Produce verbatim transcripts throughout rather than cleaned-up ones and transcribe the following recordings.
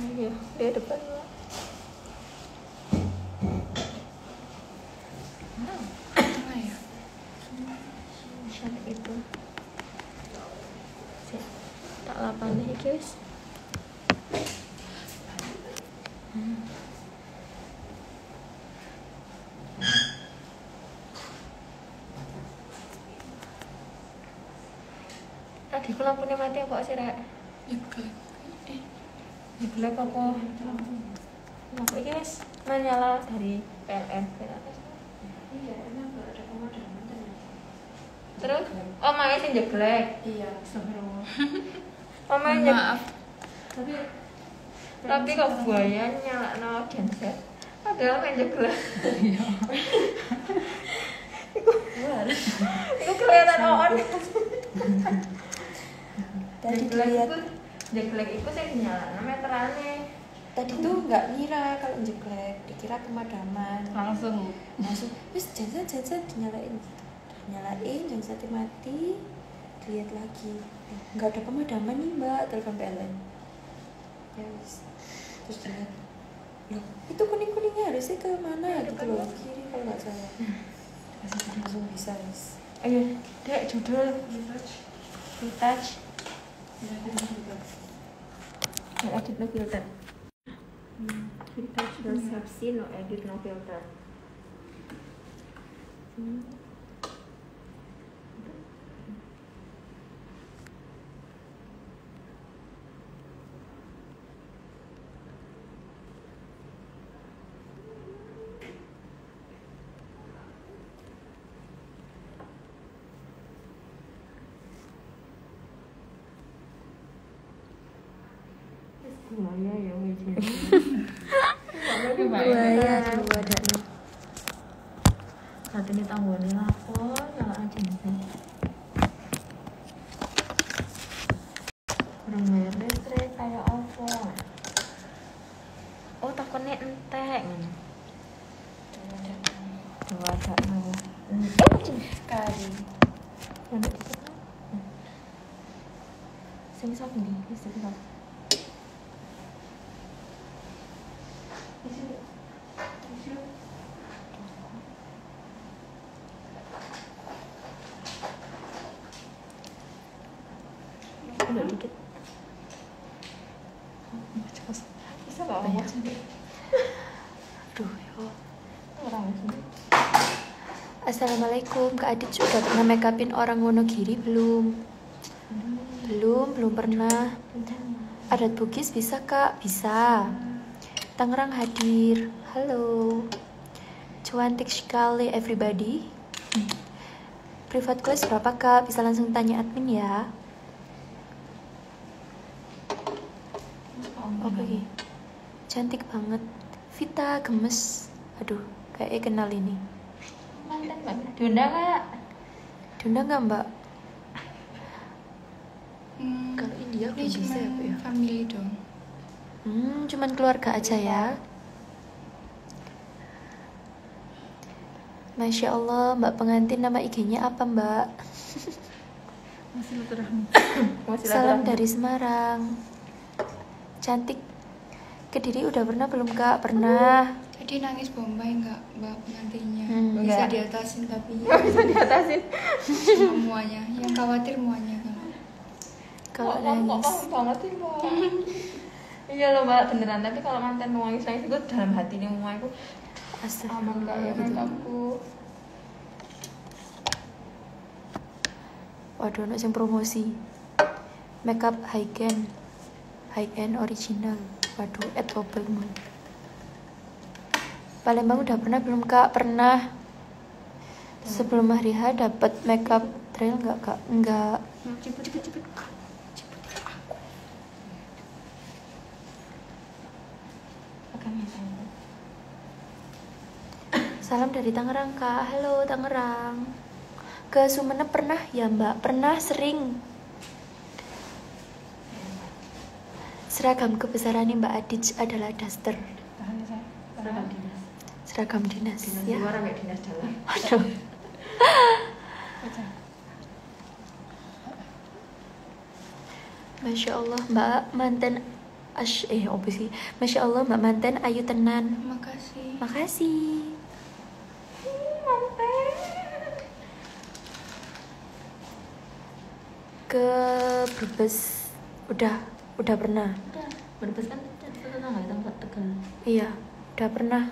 Iya, dia depan lah. Mana ya? Sana itu. Sik, tak lapane iki wis. Hmm. Tadi ku lampune mati apa sih, Rek? Nyeblek. Eh, Nyeblek apa? Lampu iki wis menyala dari P L N. Iya, emang nggak ada pemadaman ternyata. Terus, oh main sing jeglek. Iya, astagfirullah. Oh main jeglek. maaf. Tapi Tapi kok buaya nyalakno genset. Padahal main jeglek. luar. Iku kelihatan on. Tadi Jeglek lihat, iku jeglek iku sing nyalakno meterane. tadi tuh nggak ngira kalau jeglek, dikira pemadaman. Langsung. Langsung, wis genset genset dinyalain gitu. Nyalain, gensetnya mati, dilihat lagi. Eh, nggak ada pemadaman nih mbak, telepon P L N. Ya wis, terus dilihat. Loh, itu kuning kuningnya harusnya ke mana ya? Gitu loh, kiri kalau nggak salah. Langsung bisa wis. Ayo, Dek, judul Retouch. No edit no filter. Hmm. Retouch resepsi no edit no filter. Hmm. Buaya ya wajib. Buaya dua ada nih. Saat ini tanggone lapor nyala aja nih. Orang bayar listrik kayak apa? Oh takutnya entek. Dua ada mau. Eh macam Kari. mana itu? Sing sak nih, listrik sak. Udah dikit. Bisa gak banyak sih? Aduh, ya. Orang sini. Assalamualaikum, Kak Adit sudah pernah make upin orang Wonogiri belum? Belum, belum pernah. Adat Bugis bisa Kak? Bisa. Tangerang hadir. Halo. Cantik sekali everybody. Private class berapa Kak? Bisa langsung tanya admin ya. Oke. Okay. Cantik banget. Vita gemes. Aduh, kayaknya kenal ini. Mantan Mbak. Diundang nggak? Diundang nggak Mbak? Hmm, Kalau India ini belum bisa cuma ya, Bu, ya? family dong. Hmm, cuman keluarga aja ya. Masya Allah, Mbak pengantin nama I G-nya apa Mbak? Masih silaturahmi. Salam dari Semarang. Cantik. Kediri udah pernah belum Kak? Pernah. Tadi nangis Bombay enggak mbak pengantinnya? Hmm, Bisa enggak. diatasin tapi Bisa diatasin. semuanya. Yang khawatir muanya kan. Kalau Kok kok nangis. paham banget sih Mbak. Iya loh Mbak beneran. Tapi kalau mantan nangis nangis gue dalam hati nih mau aku aman gak ya makeupku. Waduh, ono sing promosi. Makeup high end. High end original. Waduh, at Opel Mall. Palembang udah pernah belum Kak? Pernah. Sebelum hari H dapat makeup trail nggak Kak? Enggak. Cepet cepet cepet. Salam dari Tangerang Kak. Halo Tangerang. Ke Sumenep pernah ya Mbak? Pernah sering. Seragam kebesarannya Mbak Adit adalah daster. Tahan ya saya. Seragam dinas. Seragam dinas, Dinas ya. luar sampai dinas dalam. Aduh. Masya Allah Mbak, mantan Ash, eh apa sih? Masya Allah Mbak Manten ayu tenan. Makasih. Makasih. Ke Brebes udah udah pernah. Udah, Brebes kan itu tetangga ya, tempat Tegal. Iya, udah pernah.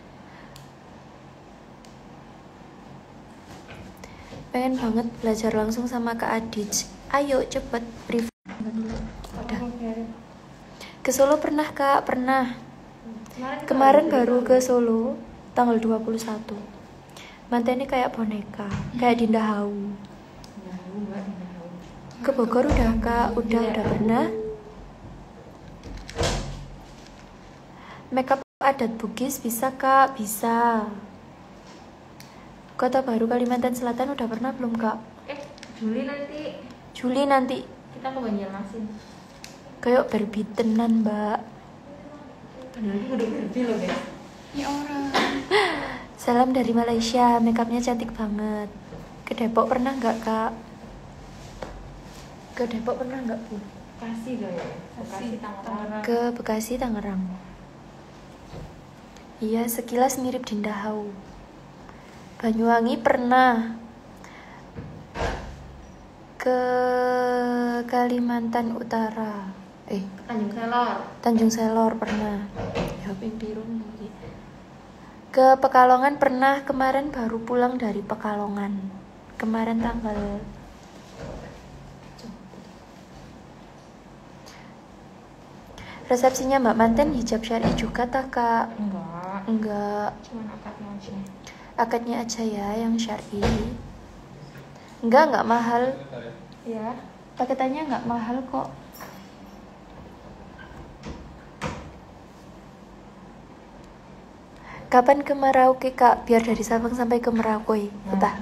Pengen banget belajar langsung sama Kak Adij. Ayo cepet brief. Udah. Ke Solo pernah Kak? Pernah. Kemarin, Kemarin baru ke Solo tanggal dua puluh satu. Mantennya kayak boneka, kayak Dinda Hau. Jauh, Mbak, jauh. Ke Bogor udah Kak, udah udah pernah. Makeup adat Bugis bisa Kak, bisa. Kota Baru Kalimantan Selatan udah pernah belum Kak? Eh, Juli nanti Juli nanti kita ke Banjarmasin. kayak Barbie tenan Mbak. Padahal itu udah berhenti loh guys. Ini orang. Salam dari Malaysia, makeupnya cantik banget. Ke Depok pernah nggak Kak? Ke Depok pernah nggak Bu? Bekasi loh ya. Bekasi Tangerang. Ke Bekasi Tangerang. Iya, sekilas mirip Dinda Hau. Banyuwangi pernah. Ke Kalimantan Utara. Eh, Tanjung Selor. Tanjung Selor pernah. Ya ping biru nih. Ke Pekalongan pernah, kemarin baru pulang dari Pekalongan. Kemarin tanggal resepsinya Mbak Manten hijab syar'i juga tak Kak? Enggak. Enggak, Cuman akadnya aja. akadnya aja ya yang syar'i. Enggak, enggak mahal. Ya. Paketannya enggak mahal kok. Kapan ke Merauke Kak? Biar dari Sabang sampai ke Merauke. Betah.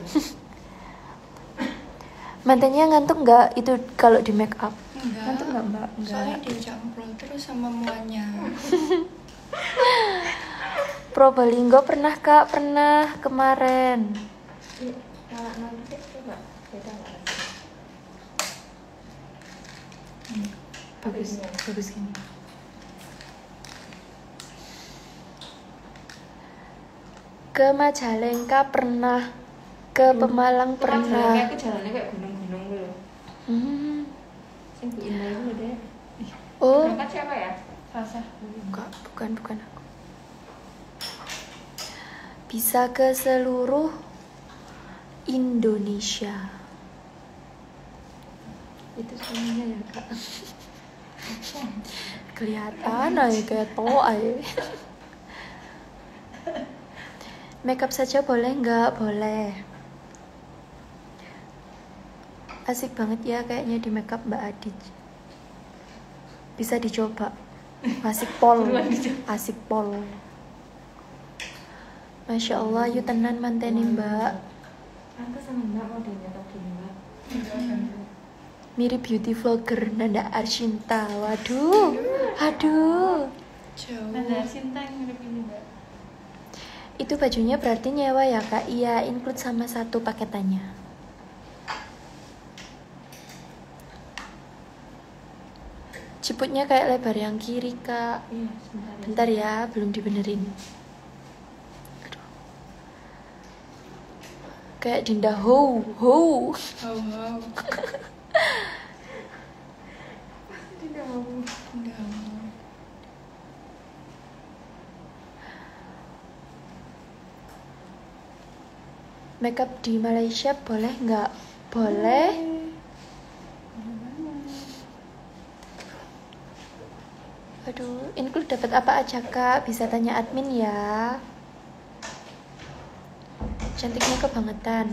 Mantannya ngantuk nggak itu kalau di make up? Enggak. Ngantuk nggak Mbak? Soalnya diajak ngobrol terus sama muanya. Probolinggo pernah Kak? Pernah kemarin. Kalau nanti coba beda nggak? Bagus, bagus gini. Ke Majalengka pernah. Ke Pemalang pernah. Kayak jalannya kayak gunung-gunung gitu. Hmm. Sing Bu Indah itu deh. Oh, Berangkat siapa ya? Rasa. enggak, bukan bukan aku. Bisa ke seluruh Indonesia. Itu suaminya ya Kak. Kelihatan aja kayak toa aja. Makeup saja boleh nggak? Boleh. Asik banget ya kayaknya di makeup Mbak Adij. Bisa dicoba. Asik pol. Asik pol. Masya Allah, yuk tenan manteni Mbak. Aku sama Mbak modelnya tau gini Mbak. Mirip beauty vlogger Nanda Arshinta. Waduh. Aduh. Jauh. Ada Sinta yang mirip ini Mbak. Itu bajunya berarti nyewa ya Kak? Iya, include sama satu paketannya. Ciputnya kayak lebar yang kiri Kak. Iya, sebentar ya. Bentar ya, belum dibenerin. Aduh. Kayak Dinda Ho, Ho. Wow, wow. Tidak mau. Enggak. Makeup di Malaysia boleh nggak? Boleh. Aduh, include dapat apa aja Kak? Bisa tanya admin ya. Cantiknya kebangetan.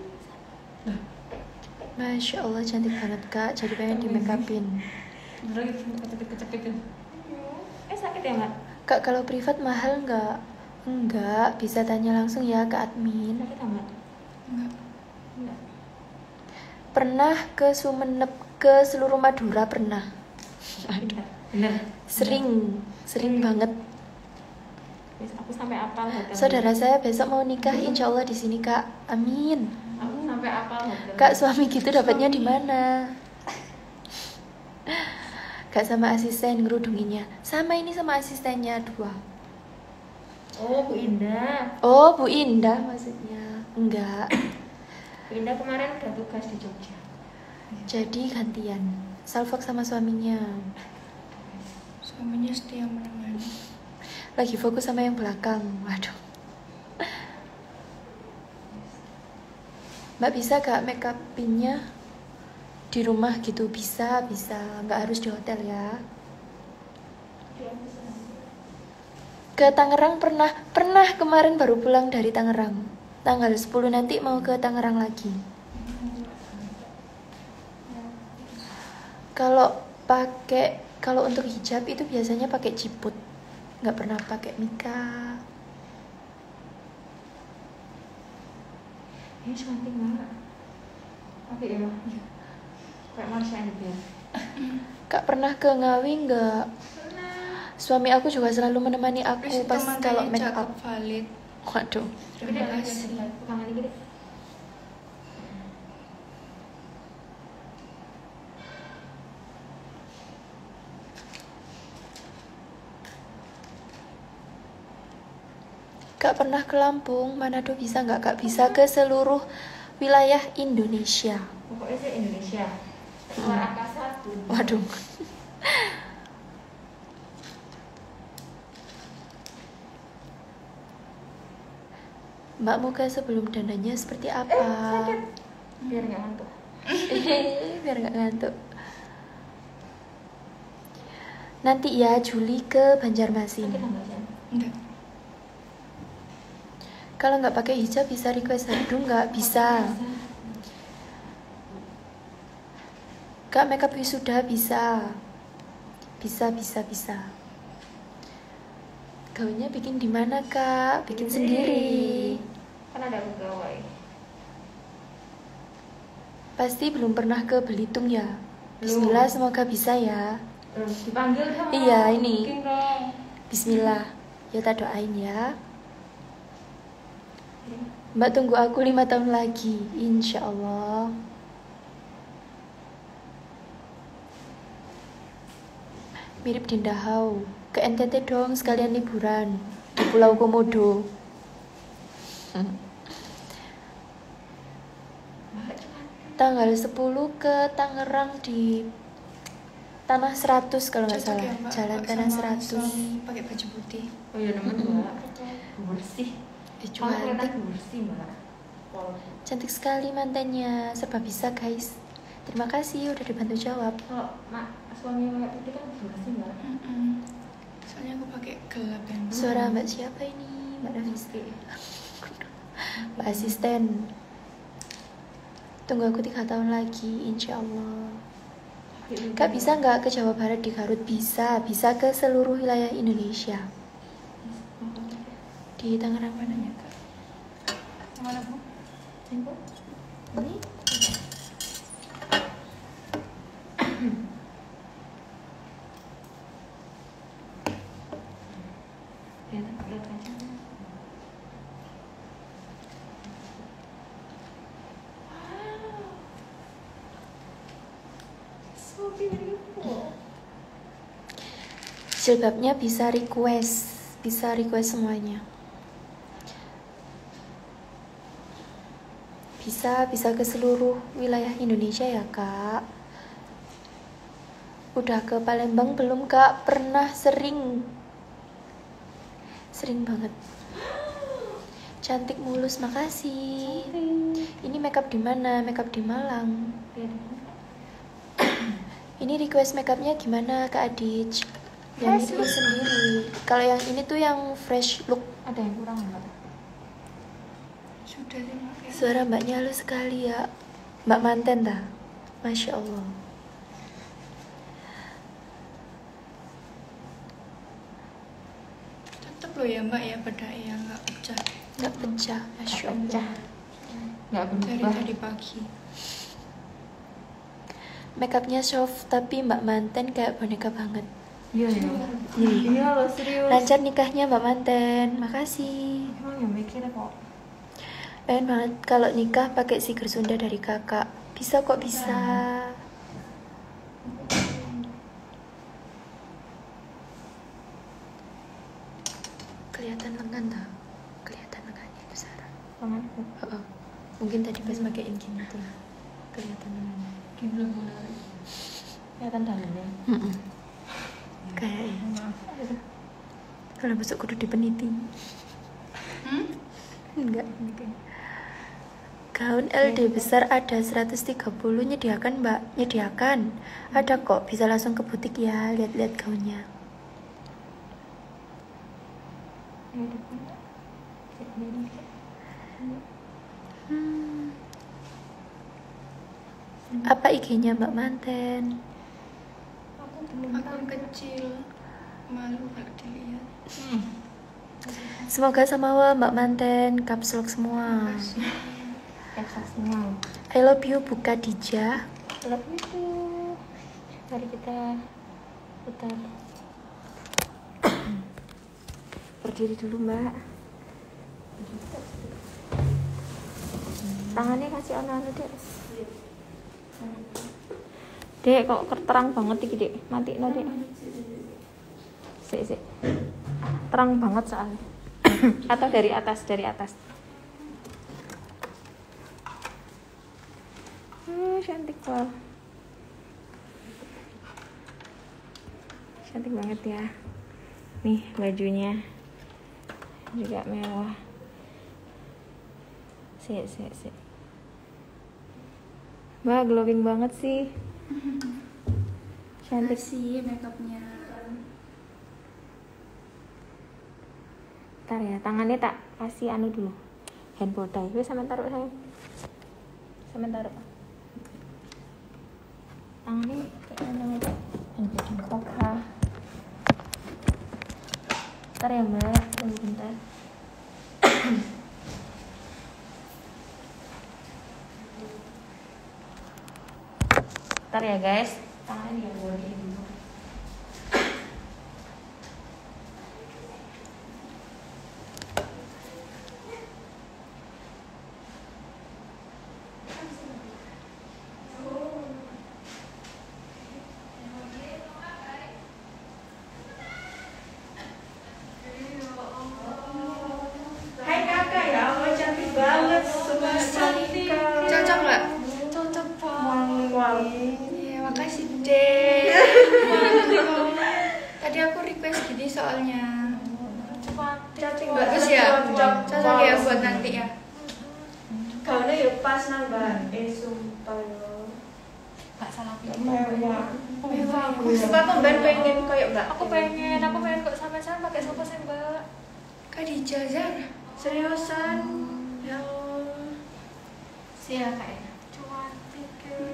Masya Allah cantik banget Kak. Jadi pengen di make upin. Bener gitu kecil-kecil. Eh sakit ya Mbak? Kak kalau privat mahal nggak? Enggak, bisa tanya langsung ya ke admin. Sakit ya Mbak? Enggak. Enggak. Pernah ke Sumenep, ke seluruh Madura pernah. Bener. Bener. Sering, sering banget. Wis, aku sampai apal hotel. Saudara saya besok mau nikah, insya Allah di sini Kak. Amin. Aku sampai apal hotel. Kak suami gitu dapatnya di mana? Gak sama asisten ngerudunginnya. Sama ini sama asistennya dua. Oh, Bu Indah. Oh, Bu Indah maksudnya. Enggak. Bu Indah kemarin udah tugas di Jogja. Jadi gantian. Salfok sama suaminya. Suaminya setia menemani. Lagi fokus sama yang belakang. Waduh. Mbak bisa gak make upinnya di rumah gitu? Bisa, bisa. Nggak harus di hotel ya. Ke Tangerang pernah, pernah kemarin baru pulang dari Tangerang. Tanggal sepuluh nanti mau ke Tangerang lagi. Kalau pakai, kalau untuk hijab itu biasanya pakai ciput. Nggak pernah pakai mika. Ini cantik banget. Oke ya, kayak Marsha gitu ya. Kak pernah ke Ngawi nggak? Suami aku juga selalu menemani aku Terus pas teman kalau tanya make cakep up. valid. Waduh. Terima kasih. Kangen gede. Kak pernah ke Lampung, Manado bisa nggak? Kak bisa ke seluruh wilayah Indonesia. Pokoknya sih Indonesia. Luar angkasa tuh. Waduh. Mbak muka sebelum dananya seperti apa? Sakit. Biar nggak ngantuk. Biar nggak ngantuk. Nanti ya Juli ke Banjarmasin. Sakit nggak Jan? Enggak. Kalau nggak pakai hijab bisa request hardu nggak? Bisa. Kak makeup wisuda bisa. Bisa, bisa, bisa. Gaunnya bikin di mana kak? Bikin sendiri. Kan ada pegawai. Pasti belum pernah ke Belitung ya. Bismillah semoga bisa ya. Belum dipanggil dong. Iya, ini. Booking dong. Bismillah. Ya tak doain ya. Mbak tunggu aku lima tahun lagi, insya Allah. Mirip Dinda Hau. Ke N T T dong sekalian liburan di Pulau Komodo. Tanggal sepuluh ke Tangerang di Tanah seratus kalau nggak Cocok salah. ya, Mbak, Jalan Mbak, Tanah sama seratus. suami pakai baju putih. Oh iya namanya Mbak. Bersih. Eh, Kamu kelihatan cantik. bersih Mbak. Wow. Cantik sekali mantannya. Serba bisa guys. Terima kasih udah dibantu jawab. Kalau mak suami Mbak Putih kan bersih Mbak. Mm-mm. Soalnya aku pakai gelap kan. Suara mbak siapa ini? Mbak Nafisi. Mbak asisten. Tunggu aku tiga tahun lagi, insya Allah. Kak bisa nggak ke Jawa Barat di Garut? Bisa, bisa ke seluruh wilayah Indonesia. Di Tangerang mananya kak? Mana Bu? Tempo. Ini. Lihat, lihat aja. So beautiful. Jilbabnya bisa request, bisa request semuanya. Bisa, bisa ke seluruh wilayah Indonesia ya kak. Udah ke Palembang belum kak? Pernah, sering. Sering banget. Cantik mulus, makasih. Ini makeup di mana? Makeup di Malang. Ini request makeupnya gimana Kak Adij? Yang itu sendiri. Kalau yang ini tuh yang fresh look. Ada yang kurang nggak? Sudah lima ya. Suara mbaknya halus sekali ya. Mbak manten dah. Masya Allah. Tetep loh ya Mbak ya bedak yang nggak pecah Nggak pecah. Masya Allah. Pecah. Nggak dari berubah. tadi pagi. Makeupnya soft tapi mbak manten kayak boneka banget. Iya ya. Nih. Iya loh serius. Lancar nikahnya mbak manten. Makasih. Emang yang mikir kok. Pengen banget kalau nikah pakai siger Sunda dari kakak. Bisa kok bisa. Kelihatan lengan tau? Kelihatan lengannya itu Sarah. Tanganku. Oh, oh. Mungkin tadi pas pakein gini tuh kelihatan lengannya. Gini belum menarik. Kelihatan dalamnya. Mm-mm. Kayaknya. Kalau masuk kudu di peniti. Hmm? Enggak, enggak. Gaun L D besar ada seratus tiga puluh, nyediakan mbak, nyediakan. Ada kok, bisa langsung ke butik ya, lihat-lihat gaunnya. Hmm. Apa I G-nya Mbak Manten? Akun kecil. Malu kalau dilihat. Semoga sama Mbak Manten, caps lock semua. Eksasinya. I love you Buka Dija. Love you too. Mari kita putar. Berdiri dulu Mbak. Tangannya kasih ono-ono dek. Dek kok terang banget iki dek. Mati no dek. Sik sik. Terang banget soalnya. Atau dari atas, dari atas. Hmm, cantik banget. Cantik banget ya. Nih bajunya juga mewah. Sik sik sik. Wah, glowing banget sih. Cantik sih makeupnya. Ntar ya, tangannya tak kasih anu dulu. Handphone dai. Wis sampean taruh sayang. Sampean taruh. Tangannya kayak mana aja. Handphone koka. Ntar ya mbak, tunggu bentar. Ntar ya guys, tangannya dia boleh dulu. Hai kakak ya, Allah cantik banget, semua cantik. Cocok nggak? Cocok Wangi. Iya, makasih deh. Tadi aku request gini soalnya. Cantik Bagus ya? Cocok ya buat nanti ya. Gaunnya ya pas nang mbak. Eh sumpah ya. Gak salah pilih. Mewah. Mewah. Sumpah aku mbak pengen kayak mbak. Aku pengen, aku pengen kok sama-sama pakai sofa sih mbak. Khadijah Zara. Seriusan. Ya Allah. Siapa kayaknya? Cantik.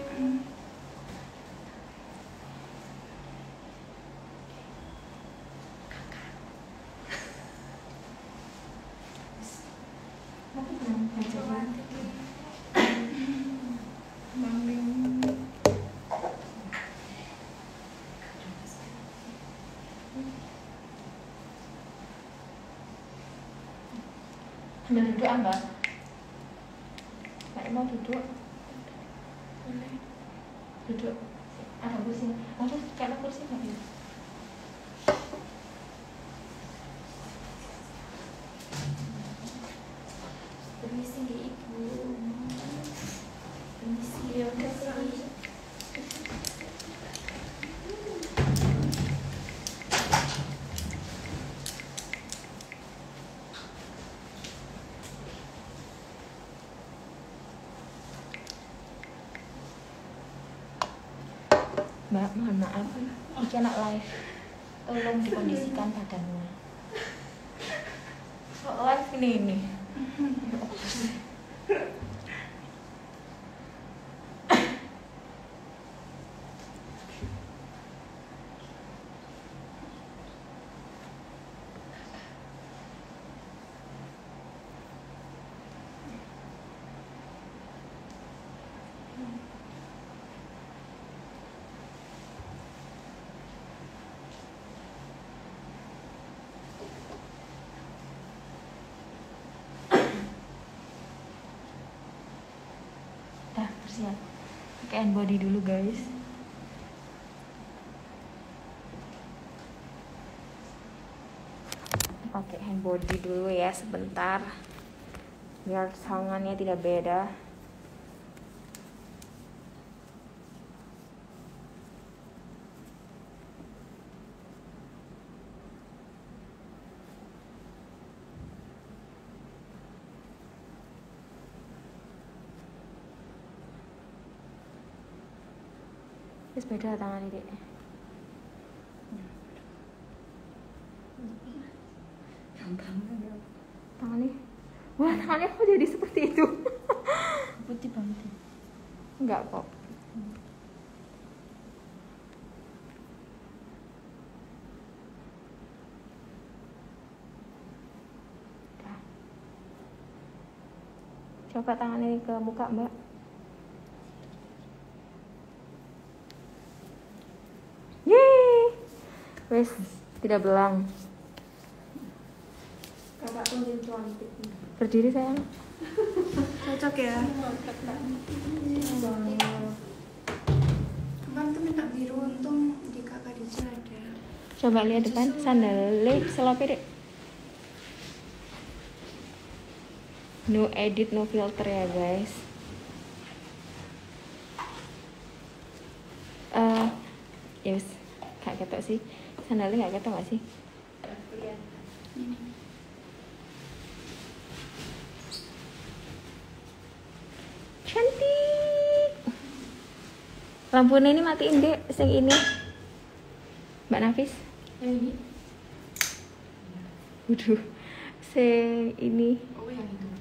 Ambil duduk ah, mbak. Mbak mau duduk? Boleh. Duduk. Ada kursi. Ada kayak kursi nggak ya? Permisi ibu. Permisi ya udah sih. Mbak, mohon maaf, ini anak live. Tolong dikondisikan badannya. Kok live ini ini? Dah, bersiap. Pakai hand body dulu, guys. pakai hand body dulu ya sebentar biar tangannya tidak beda. Terus beda tangannya dek. Tangannya, wah tangannya kok jadi seperti itu? Putih banget ya. Enggak kok. Udah. Coba tangannya ke muka mbak. Yeay, wes tidak belang. Kakak tunjuk cantik. Berdiri sayang. Cocok ya. Kemarin tuh minta biru, untung di kakak Dija ada. Coba lihat depan, sandalnya selope dek. No edit, no filter ya guys. Eh, ya wis, gak ketok sih. Sandalnya gak ketok gak sih? Ini. Cantik. Lampunya ini matiin dek, sing ini. Mbak Nafis. Ini. Waduh, sing ini. Oh yang itu.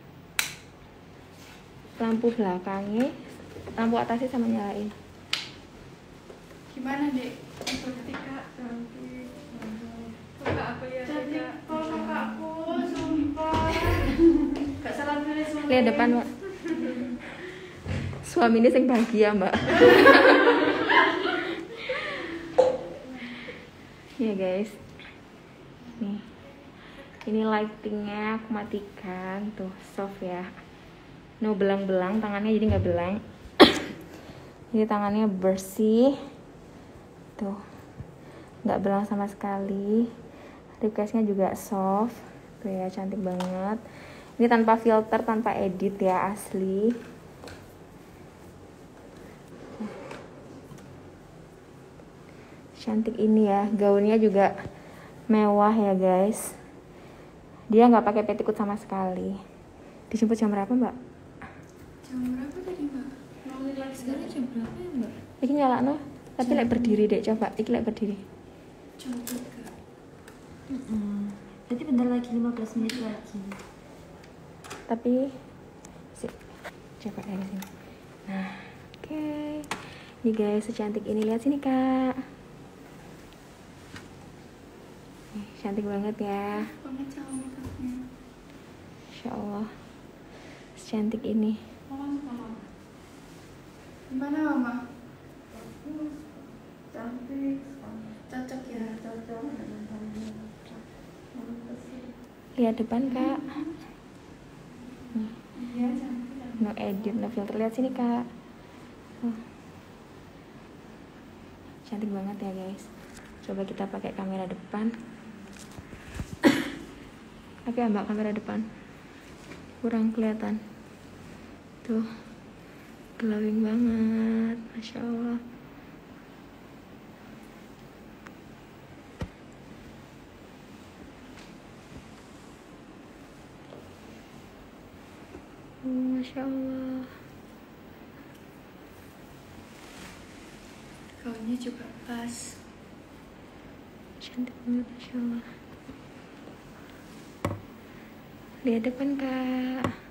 Lampu belakangnya, lampu atasnya sama nyalain. Gimana dek? Seperti kak. Cantik. Kakak aku ya. Cantik kok kakakku, sumpah. Gak salah pilih suami. Lihat depan mbak. Suami ini sing bahagia mbak. Ya guys, nih ini lightingnya aku matikan tuh soft ya. No belang-belang, tangannya jadi nggak belang. Jadi tangannya bersih tuh, nggak belang sama sekali. Ribcage-nya juga soft tuh ya, cantik banget. Ini tanpa filter, tanpa edit ya, asli. Cantik ini ya, gaunnya juga mewah ya guys. Dia nggak pakai petticoat sama sekali. Dijemput jam berapa mbak? Jam berapa tadi mbak? Sekarang jam berapa ya mbak? Iki nyala no, tapi lek berdiri dek, coba. Iki lek berdiri. Jam tiga. Mm-mm. Berarti bentar lagi lima belas menit lagi. Tapi, si, coba dari sini. Nah, oke. Okay. Nih guys, secantik ini, lihat sini kak. Nih, cantik banget ya. Banget sama makeupnya. Insya Allah, secantik ini. Gimana mama? Cantik. Cocok ya. Cocok dengan kamu. Lihat depan kak. Nih, Iya cantik. no edit, no filter. Lihat sini kak. Oh. Cantik banget ya guys. Coba kita pakai kamera depan. Tapi ya mbak, kamera depan kurang kelihatan. Tuh, glowing banget, masya Allah. Oh, masya Allah. Gaunnya juga pas. Cantik banget, masya Allah. Lihat depan kak.